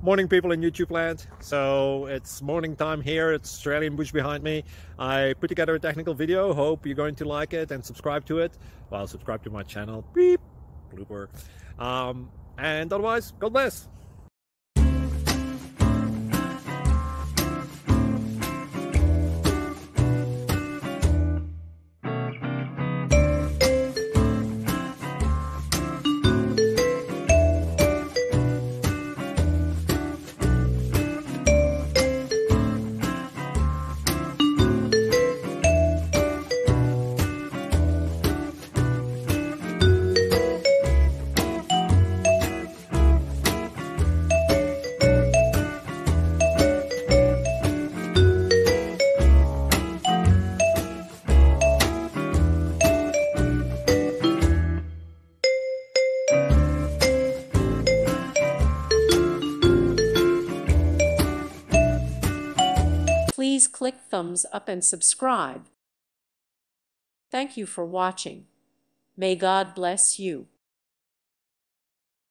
Morning, people in YouTube land. So it's morning time here. It's Australian bush behind me. I put together a technical video. Hope you're going to like it and subscribe to it. Well, subscribe to my channel. Beep. Blooper. And otherwise, God bless. Please click thumbs up and subscribe. Thank you for watching. May God bless you.